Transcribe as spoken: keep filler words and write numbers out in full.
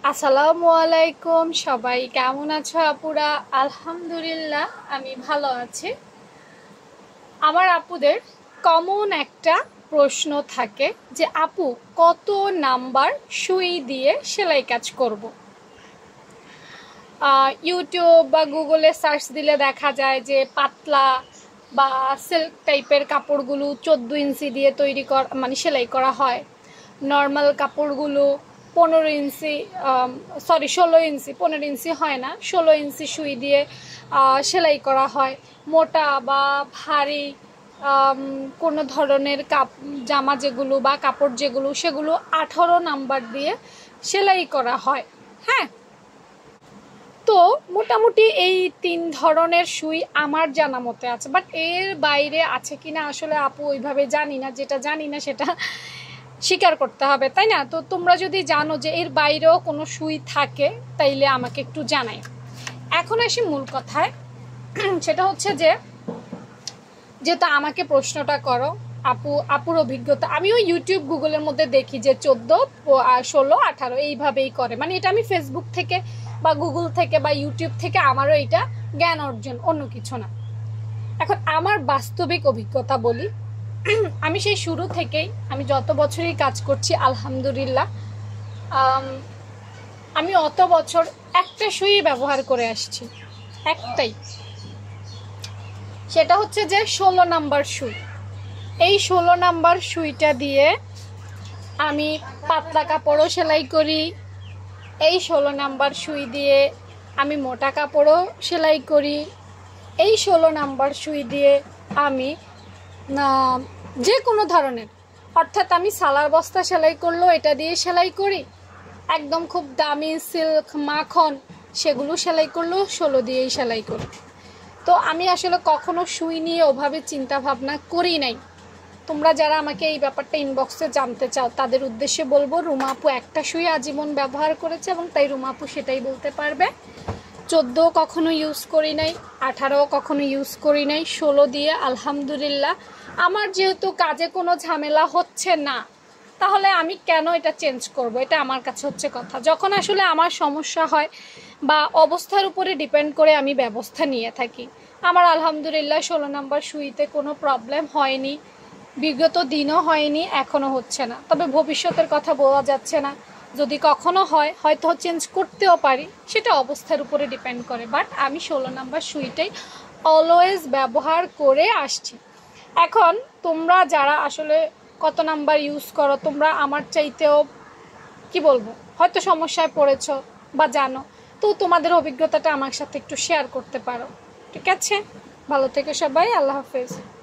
আসসালামু আলাইকুম, সবাই কেমন আছো আপুরা? আলহামদুলিল্লাহ আমি ভালো আছি। আমার আপুদের কমন একটা প্রশ্ন থাকে যে আপু কত নাম্বার সুই দিয়ে সেলাই কাজ করব। ইউটিউব বা গুগলে সার্চ দিলে দেখা যায় যে পাতলা বা সিল্ক টাইপের কাপড়গুলো চোদ্দো ইঞ্চি দিয়ে তৈরি করা মানে সেলাই করা হয়। নর্মাল কাপড়গুলো পনেরো ইঞ্চি সরি ষোলো ইঞ্চি পনেরো ইঞ্চি হয় না, ষোলো ইঞ্চি সুই দিয়ে সেলাই করা হয়। মোটা বা ভারী কোনো ধরনের কাপ জামা যেগুলো বা কাপড় যেগুলো সেগুলো আঠারো নাম্বার দিয়ে সেলাই করা হয়। হ্যাঁ, তো মোটামুটি এই তিন ধরনের সুই আমার জানা মতে আছে, বাট এর বাইরে আছে কিনা আসলে আপু ওইভাবে জানি না। যেটা জানি না সেটা স্বীকার করতে হবে, তাই না? তো তোমরা যদি জানো যে এর বাইরেও কোনো সুই থাকে তাইলে আমাকে একটু জানাই। এখন আসি মূল কথায়, সেটা হচ্ছে যে যেটা আমাকে প্রশ্নটা করো আপু, আপুর অভিজ্ঞতা আমিও ইউটিউব গুগলের মধ্যে দেখি যে চোদ্দো ষোলো আঠারো এইভাবেই করে, মানে এটা আমি ফেসবুক থেকে বা গুগল থেকে বা ইউটিউব থেকে আমারও এটা জ্ঞান অর্জন, অন্য কিছু না। এখন আমার বাস্তবিক অভিজ্ঞতা বলি, আমি সেই শুরু থেকেই আমি যত বছরই কাজ করছি আলহামদুলিল্লাহ আমি অত বছর একটা সুই ব্যবহার করে আসছি, একটাই, সেটা হচ্ছে যে ষোলো নাম্বার সুই। এই ষোলো নাম্বার সুইটা দিয়ে আমি পাতলা কাপড়ও সেলাই করি, এই ষোলো নাম্বার সুই দিয়ে আমি মোটা কাপড়ও সেলাই করি, এই ষোলো নাম্বার সুই দিয়ে আমি যে কোনো ধরনের, অর্থাৎ আমি সালার বস্তা সেলাই করলেও এটা দিয়ে সেলাই করি, একদম খুব দামি সিল্ক মাখন সেগুলো সেলাই করলেও ষোলো দিয়েই সেলাই করি। তো আমি আসলে কখনো সুই নিয়ে ওভাবে চিন্তা ভাবনা করি নাই। তোমরা যারা আমাকে এই ব্যাপারটা ইনবক্সে জানতে চাও তাদের উদ্দেশ্যে বলবো, রুমা আপু একটা সুই আজীবন ব্যবহার করেছে এবং তাই রুমা আপু সেটাই বলতে পারবে। চোদ্দো কখনো ইউজ করি নাই, আঠারো কখনো ইউজ করি নাই, ষোলো দিয়ে আলহামদুলিল্লাহ। আমার যেহেতু কাজে কোনো ঝামেলা হচ্ছে না, তাহলে আমি কেন এটা চেঞ্জ করব? এটা আমার কাছে হচ্ছে কথা। যখন আসলে আমার সমস্যা হয় বা অবস্থার উপরে ডিপেন্ড করে আমি ব্যবস্থা নিয়ে থাকি। আমার আলহামদুলিল্লাহ ষোলো নাম্বার সুইতে কোনো প্রবলেম হয়নি, বিগত দিনও হয়নি, এখনও হচ্ছে না। তবে ভবিষ্যতের কথা বলা যাচ্ছে না, যদি কখনো হয় হয়তো চেঞ্জ করতেও পারি, সেটা অবস্থার উপরে ডিপেন্ড করে। বাট আমি ষোলো নাম্বার সুইটাই অলওয়েজ ব্যবহার করে আসছি। এখন তোমরা যারা আসলে কত নাম্বার ইউজ করো, তোমরা আমার চাইতেও কি বলবো হয়তো সমস্যায় পড়েছো বা জানো, তো তোমাদের অভিজ্ঞতাটা আমার সাথে একটু শেয়ার করতে পারো। ঠিক আছে, ভালো থেকো সবাই, আল্লাহ হাফেজ।